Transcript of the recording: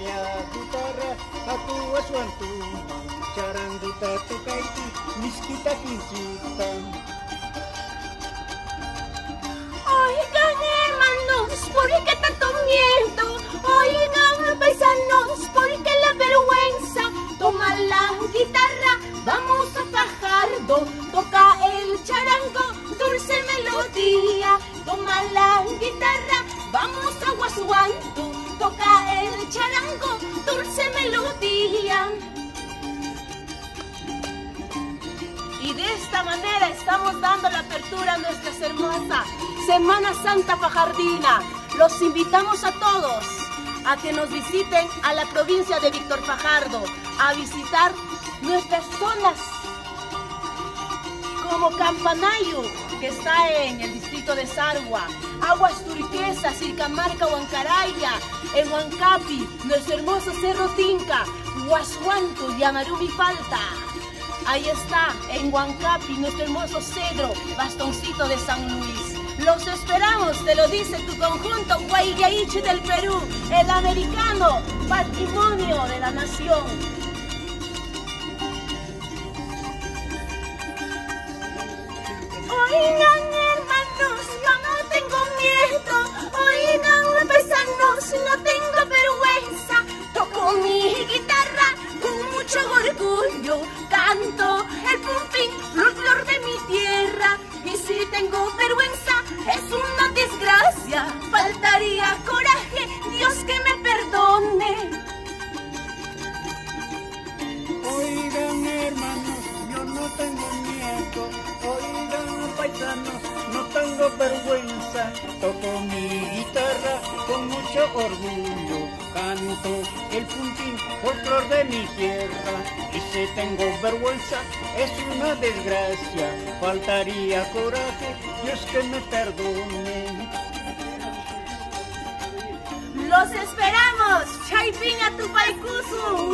ya guitarra, aku waswantu, charanguta tukaiti, miskita kincita. Oigan, hermanos, ¿por qué tanto miedo? Oigan, paisanos, ¿por qué la vergüenza? Toma la guitarra, vamos a Fajardo, toca el charango, dulce melodía. Toma la guitarra, vamos a Huashuantu, toca el charango, dulce melodía. Y de esta manera estamos dando la apertura a nuestra hermosa Semana Santa Fajardina. Los invitamos a todos a que nos visiten a la provincia de Víctor Fajardo, a visitar nuestras zonas como Campanayu, que está en el distrito de Sarwa, Aguas Turquesas, Circamarca, Huancaraya, en Huancapi, nuestro hermoso Cerro Tinca, Huashuantu, Yamarumi Palta. Ahí está, en Huancapi, nuestro hermoso cedro, Bastoncito de San Luis. Los esperamos, te lo dice tu conjunto Guayllaichi del Perú, el americano, patrimonio de la nación. Oigan, hermanos, yo no tengo miedo. Oigan, paisanos, no tengo vergüenza. Toco mi guitarra con mucho orgullo. Canto el pumpín, flor de mi tierra. Y si tengo vergüenza, es una desgracia. Faltaría coraje, Dios que me perdone. Oigan, hermanos, yo no tengo miedo. Oigan, paisanos, no tengo vergüenza. Toco mi guitarra con mucho orgullo. Canto el puntín, folclor de mi tierra. Y si tengo vergüenza, es una desgracia. Faltaría coraje, Dios que me perdone. Los esperamos, Chaipín a Tupaycusu.